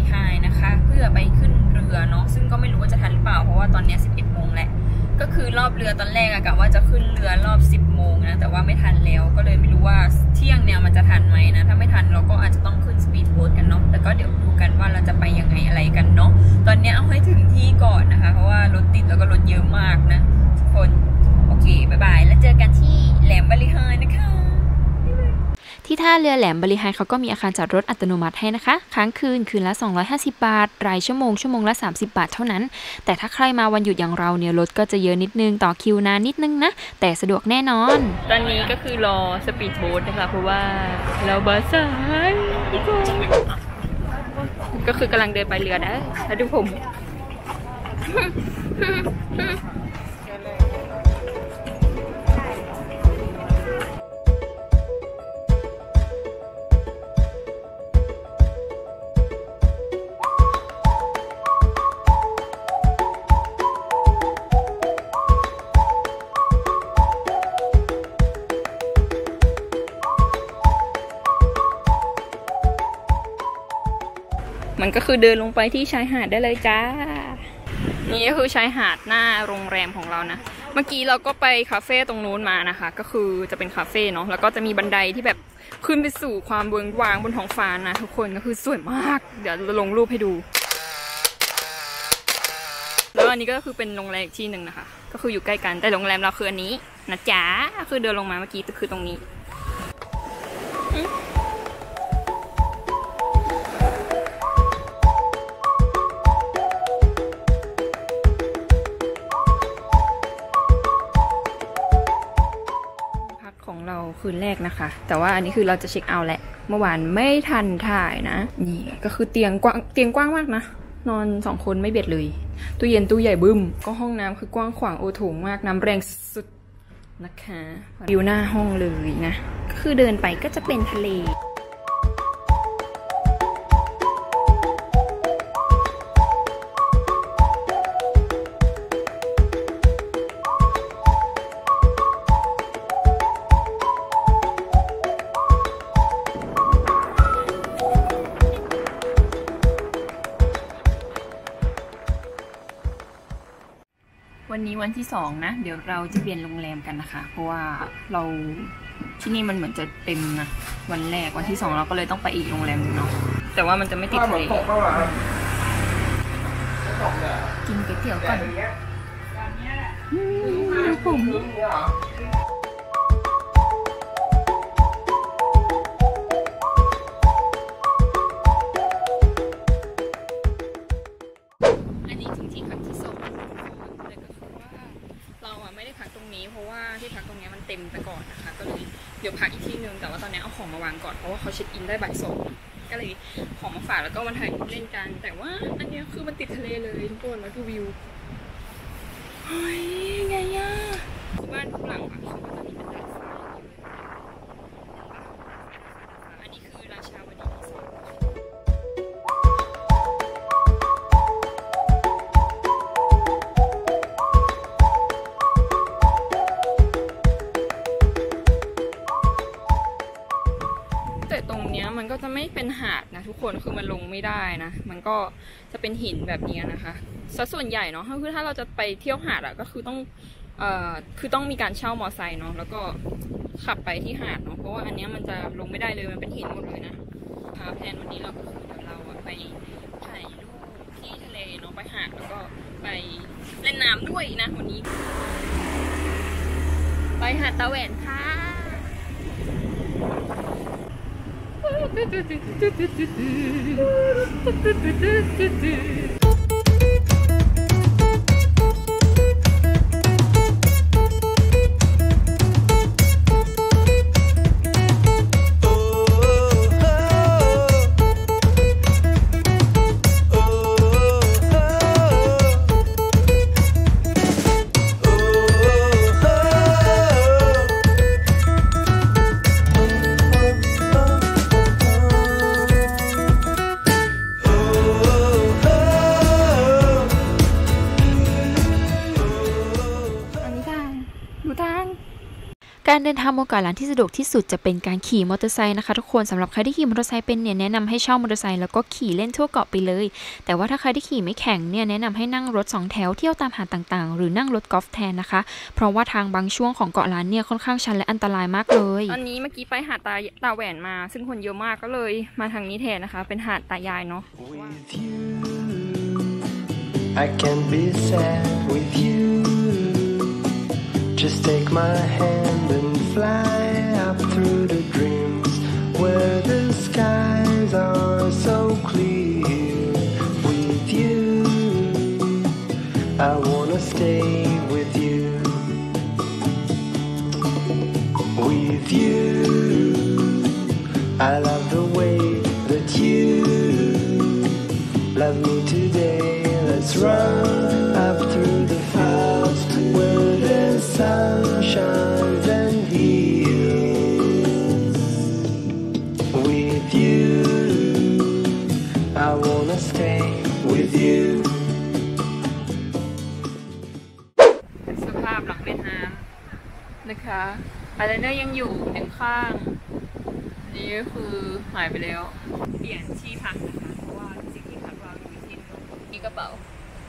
ไฮนะคะเพื่อไปขึ้นเรือเนาะซึ่งก็ไม่รู้ว่าจะทันหรือเปล่าเพราะว่าตอนนี้11 โมงแหละก็คือรอบเรือตอนแรกอะกะว่าจะขึ้นเรือรอบ10 โมงนะแต่ว่าไม่ทันแล้วก็เลยไม่รู้ว่าเที่ยงเนี่ยมันจะทันไหมนะถ้าไม่ทันเราก็อาจจะต้องขึ้นสปีดโบ๊ทกันเนาะแต่ก็เดี๋ยวดูกันว่าเราจะไปยังไงอะไรกันเนาะตอนนี้เอาให้ถึงที่ก่อนนะคะเพราะว่ารถติดแล้วก็รถเยอะมากนะทุกคนโอเคบ๊ายบายแล้วเจอกันที่แหลมบริหารนะคะที่ท่าเรือแหลมบริหารเขาก็มีอาคารจอดรถอัตโนมัติให้นะคะค้างคืนละ250 บาทรายชั่วโมงละ30 บาทเท่านั้นแต่ถ้าใครมาวันหยุดอย่างเราเนี่ยรถก็จะเยอะนิดนึงต่อคิวนานนิดนึงนะแต่สะดวกแน่นอนตอนนี้ก็คือรอสปีดโบ๊ทนะคะเพราะว่าเราบาสายก็คือกำลังเดินไปเรือได้แล้วดูผมมันก็คือเดินลงไปที่ชายหาดได้เลยจ้านี่ก็คือชายหาดหน้าโรงแรมของเรานะเมื่อกี้เราก็ไปคาเฟ่ตรงนู้นมานะคะก็คือจะเป็นคาเฟ่เนาะแล้วก็จะมีบันไดที่แบบขึ้นไปสู่ความเวิ้งว้างบนท้องฟ้านะทุกคนก็คือสวยมากเดี๋ยวลงรูปให้ดูแล้วอันนี้ก็คือเป็นโรงแรมอีกที่หนึ่งนะคะก็คืออยู่ใกล้กันแต่โรงแรมเราคืออันนี้นะจ๊ะคือเดินลงมาเมื่อกี้คือตรงนี้ของเราคืนแรกนะคะแต่ว่าอันนี้คือเราจะเช็คเอาท์แหละเมื่อวานไม่ทันถ่ายนะนี่ก็คือเตียงกว้างมากนะนอน2 คนไม่เบียดเลยตู้เย็นตู้ใหญ่บึ้มก็ห้องน้ำคือกว้างขวางโอโถงมากน้ำแรงสุดนะคะวิวหน้าห้องเลยนะก็คือเดินไปก็จะเป็นทะเลวันนี้วันที่2นะเดี๋ยวเราจะเปลี่ยนโรงแรมกันนะคะเพราะว่าเราที่นี่มันเหมือนจะเต็มนะวันแรกวันที่2เราก็เลยต้องไปอีกโรงแรมนึงเนาะแต่ว่ามันจะไม่ติดทะเลกินก๋วยเตี๋ยวก่อนผมเพราะว่าที่พักตรงนี้มันเต็มไปก่อนนะคะก็เลยเดี๋ยวพักอีกที่นึงแต่ว่าตอนนี้เอาของมาวางก่อนเพราะว่าเขาเช็คอินได้บ่าย 2ก็เลยของมาฝากแล้วก็มาถ่ายรูปเล่นกันแต่ว่าอันนี้คือมันติดทะเลเลยทุกคนแล้วดูวิวเฮ้ยไงย่ะคือบ้านทุกหลังอะเขาก็จะมีเป็นดาดฟ้าอันนี้คือราชาวดีที่2ตรงเนี้ยมันก็จะไม่เป็นหาดนะทุกคนคือมันลงไม่ได้นะมันก็จะเป็นหินแบบนี้นะคะส่วนใหญ่เนาะคือถ้าเราจะไปเที่ยวหาดอะก็คือต้องมีการเช่ามอไซค์เนาะแล้วก็ขับไปที่หาดเนาะเพราะว่าอันเนี้ยมันจะลงไม่ได้เลยมันเป็นหินหมดเลยนะแผนวันนี้เราก็คือเดี๋ยวเราไปถ่ายรูปที่ทะเลเนาะไปหาดแล้วก็ไปเล่นน้ำด้วยนะวันนี้ไปหาดตะแหวนค่ะการเดินทางบนเกาะล้านที่สะดวกที่สุดจะเป็นการขี่มอเตอร์ไซค์นะคะทุกคนสำหรับใครที่ขี่มอเตอร์ไซค์เป็นเนี่ยแนะนำให้เช่ามอเตอร์ไซค์แล้วก็ขี่เล่นทั่วเกาะไปเลยแต่ว่าถ้าใครที่ขี่ไม่แข็งเนี่ยแนะนำให้นั่งรถ2แถวเที่ยวตามหาดต่างๆหรือนั่งรถกอล์ฟแทนนะคะเพราะว่าทางบางช่วงของเกาะล้านเนี่ยค่อนข้างชันและอันตรายมากเลยอันนี้เมื่อกี้ไปหาดตาแหวนมาซึ่งคนเยอะมากก็เลยมาทางนี้แทนนะคะเป็นหาดตายายเนาะ I can be sad with you. Just take my hand and fly up through the dreams where the skies are so clear. With you, I wanna stay with you. With you, I love the way that you love me today.Let's run up through the fields where the sun shines and heals. With you, I wanna stay with you. สภาพหลังเล่นน้ำนะคะอายไลเนอร์ยังอยู่หนึ่งข้างนี่ก็คือหายไปแล้วเปลี่ยนที่พักนะคะเพราะว่าสิ่งที่พักเราอยู่ที่นี่กระเป๋า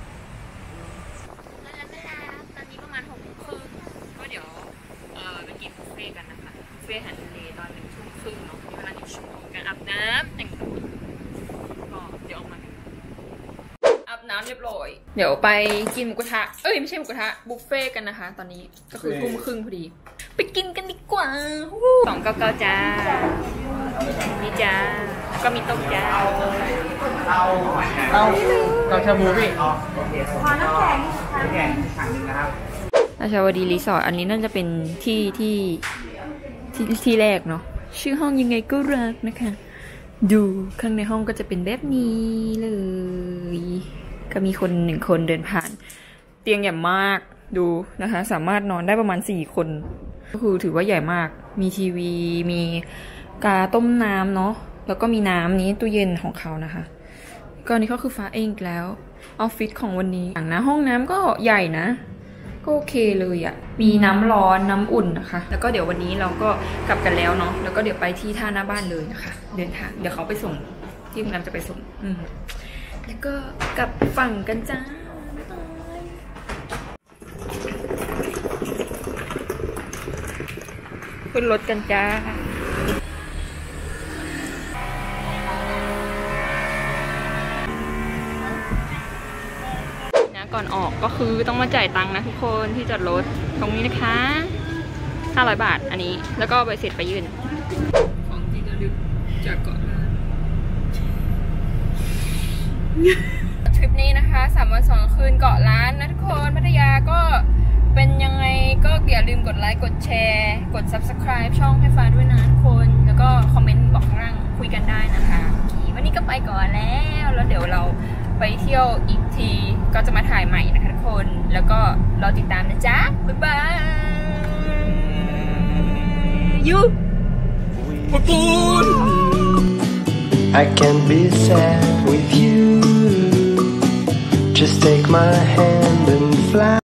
ตอนนี้ประมาณ6 โมงครึ่งก็เดี๋ยวไปกินบุฟเฟ่กันนะคะบุฟเฟ่อาหารทะเลตอน1 ทุ่มครึ่งเนาะมีเวลา1 ชั่วโมงการอาบน้ำแต่งตัวก็เดี๋ยวออกมาอาบน้ำเรียบร้อยเดี๋ยวไปกินหมูกระทะไม่ใช่หมูกระทะบุฟเฟ่กันนะคะตอนนี้ก็คือ1 ทุ่มครึ่งพอดีไปกินกันดีกว่า299จ้านี่จ้าก็มีต้มจ้าเราชาบูพี่ขอน้ำแข็งถังนึงนะครับราชาวดีรีสอร์ทอันนี้น่าจะเป็นที่แรกเนาะชื่อห้องยังไงก็รักนะคะดูข้างในห้องก็จะเป็นแบบนี้เลยก็มีคน1 คนเดินผ่านเตียงใหญ่มากดูนะคะสามารถนอนได้ประมาณ4 คนก็คือถือว่าใหญ่มากมีทีวีมีกาต้มน้ำเนาะแล้วก็มีน้ำนี้ตู้เย็นของเขานะคะก็นี่ก็คือฟ้าเองแล้วออฟฟิศของวันนี้อย่างนะห้องน้ำก็ใหญ่นะก็โอเคเลยอะมีน้ำร้อนน้ำอุ่นนะคะแล้วก็เดี๋ยววันนี้เราก็กลับกันแล้วเนาะแล้วก็เดี๋ยวไปที่ท่าหน้าบ้านเลยนะคะเดินทางเดี๋ยวเขาไปส่งที่โรงแรมจะไปส่งแล้วก็กลับฝั่งกันจ้าขึ้นรถกันจ้าก่อนออกก็คือต้องมาจ่ายตังค์นะทุกคนที่จอดรถตรงนี้นะคะ500 บาทอันนี้แล้วก็ใบเสร็จไปยื่นของที่ระลึกจากเกาะล้านทริปนี้นะคะ3 วัน 2 คืนเกาะล้านนะทุกคนพัทยาก็เป็นยังไงก็อย่าลืมกดไลค์กดแชร์กด subscribe ช่องให้ฟ้าด้วยนะทุกคนแล้วก็คอมเมนต์บอกข้างล่างคุยกันได้นะคะวันนี้ก็ไปก่อนแล้วเดี๋ยวเราไปเที่ยวอีกทีก็จะมาถ่ายใหม่นะคะทุกคนแล้วก็รอติดตามนะจ๊ะบ๊ายบายยูปูน I can be sad with you. Just take my hand and fly.